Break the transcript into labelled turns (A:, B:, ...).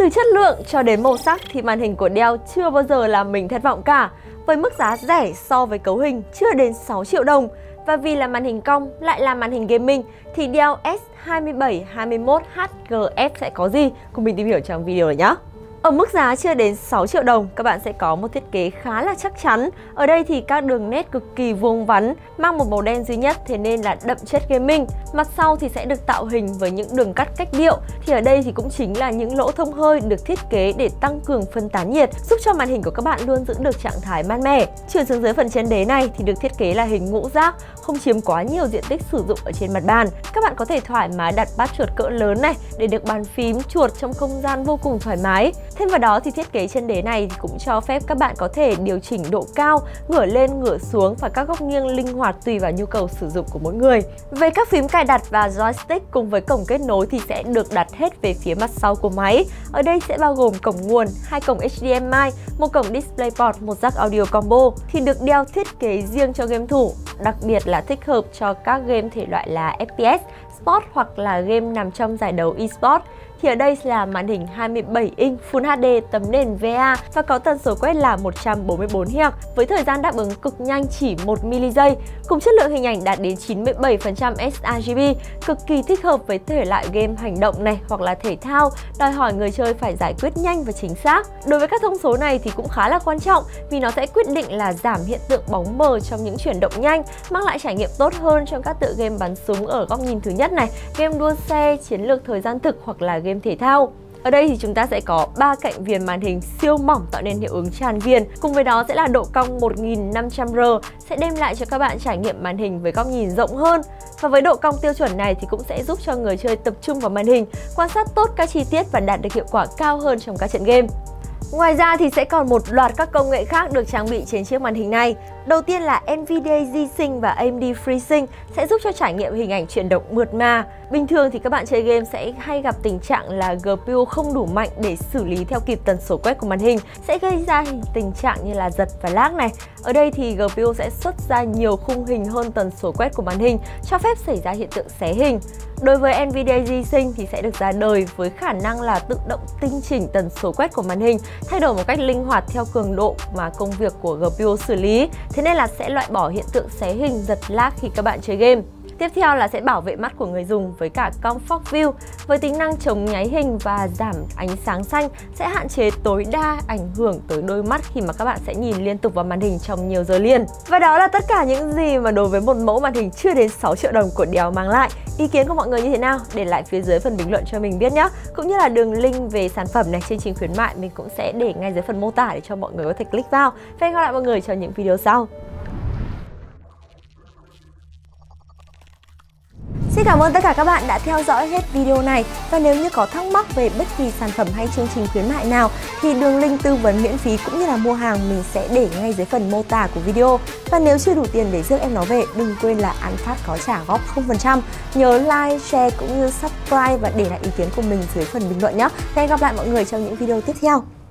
A: Từ chất lượng cho đến màu sắc thì màn hình của Dell chưa bao giờ làm mình thất vọng cả. Với mức giá rẻ so với cấu hình chưa đến 6 triệu đồng. Và vì là màn hình cong lại là màn hình gaming thì Dell S2721HGF sẽ có gì? Cùng mình tìm hiểu trong video này nhé. Ở mức giá chưa đến 6 triệu đồng, các bạn sẽ có một thiết kế khá là chắc chắn. Ở đây thì các đường nét cực kỳ vuông vắn, mang một màu đen duy nhất, thế nên là đậm chất gaming. Mặt sau thì sẽ được tạo hình với những đường cắt cách điệu. Thì ở đây thì cũng chính là những lỗ thông hơi được thiết kế để tăng cường phân tán nhiệt, giúp cho màn hình của các bạn luôn giữ được trạng thái mát mẻ. Chuyển xuống dưới phần chân đế này thì được thiết kế là hình ngũ giác, không chiếm quá nhiều diện tích sử dụng ở trên mặt bàn. Các bạn có thể thoải mái đặt bát chuột cỡ lớn này để được bàn phím, chuột trong không gian vô cùng thoải mái. Thêm vào đó thì thiết kế chân đế này thì cũng cho phép các bạn có thể điều chỉnh độ cao, ngửa lên, ngửa xuống và các góc nghiêng linh hoạt tùy vào nhu cầu sử dụng của mỗi người. Về các phím cài đặt và joystick cùng với cổng kết nối thì sẽ được đặt hết về phía mặt sau của máy. Ở đây sẽ bao gồm cổng nguồn, 2 cổng HDMI, một cổng DisplayPort, một jack audio combo thì được Dell thiết kế riêng cho game thủ, đặc biệt là thích hợp cho các game thể loại là FPS, Sport hoặc là game nằm trong giải đấu eSport. Thì ở đây là màn hình 27 inch Full HD tấm nền VA và có tần số quét là 144 Hz với thời gian đáp ứng cực nhanh chỉ 1 ms, cùng chất lượng hình ảnh đạt đến 97% sRGB, cực kỳ thích hợp với thể loại game hành động này hoặc là thể thao, đòi hỏi người chơi phải giải quyết nhanh và chính xác. Đối với các thông số này thì cũng khá là quan trọng vì nó sẽ quyết định là giảm hiện tượng bóng mờ trong những chuyển động nhanh, mang lại trải nghiệm tốt hơn trong các tựa game bắn súng ở góc nhìn thứ nhất này, game đua xe, chiến lược thời gian thực hoặc là game thể thao. Ở đây thì chúng ta sẽ có 3 cạnh viền màn hình siêu mỏng tạo nên hiệu ứng tràn viền. Cùng với đó sẽ là độ cong 1500R sẽ đem lại cho các bạn trải nghiệm màn hình với góc nhìn rộng hơn. Và với độ cong tiêu chuẩn này thì cũng sẽ giúp cho người chơi tập trung vào màn hình, quan sát tốt các chi tiết và đạt được hiệu quả cao hơn trong các trận game. Ngoài ra thì sẽ còn một loạt các công nghệ khác được trang bị trên chiếc màn hình này. Đầu tiên là NVIDIA G-Sync và AMD FreeSync sẽ giúp cho trải nghiệm hình ảnh chuyển động mượt mà. Bình thường thì các bạn chơi game sẽ hay gặp tình trạng là GPU không đủ mạnh để xử lý theo kịp tần số quét của màn hình, sẽ gây ra tình trạng như là giật và lag này. Ở đây thì GPU sẽ xuất ra nhiều khung hình hơn tần số quét của màn hình, cho phép xảy ra hiện tượng xé hình. Đối với NVIDIA G-Sync thì sẽ được ra đời với khả năng là tự động tinh chỉnh tần số quét của màn hình, thay đổi một cách linh hoạt theo cường độ mà công việc của GPU xử lý. Thế nên là sẽ loại bỏ hiện tượng xé hình, giật lag khi các bạn chơi game. Tiếp theo là sẽ bảo vệ mắt của người dùng với cả Comfort View với tính năng chống nháy hình và giảm ánh sáng xanh sẽ hạn chế tối đa ảnh hưởng tới đôi mắt khi mà các bạn sẽ nhìn liên tục vào màn hình trong nhiều giờ liền. Và đó là tất cả những gì mà đối với một mẫu màn hình chưa đến 6 triệu đồng của Dell mang lại. Ý kiến của mọi người như thế nào? Để lại phía dưới phần bình luận cho mình biết nhé. Cũng như là đường link về sản phẩm này, chương trình khuyến mại mình cũng sẽ để ngay dưới phần mô tả để cho mọi người có thể click vào. Và hẹn gặp lại mọi người trong những video sau. Xin cảm ơn tất cả các bạn đã theo dõi hết video này. Và nếu như có thắc mắc về bất kỳ sản phẩm hay chương trình khuyến mại nào thì đường link tư vấn miễn phí cũng như là mua hàng mình sẽ để ngay dưới phần mô tả của video. Và nếu chưa đủ tiền để rước em nó về, đừng quên là ăn phát có trả góp 0%. Nhớ like, share cũng như subscribe và để lại ý kiến của mình dưới phần bình luận nhé. Và hẹn gặp lại mọi người trong những video tiếp theo.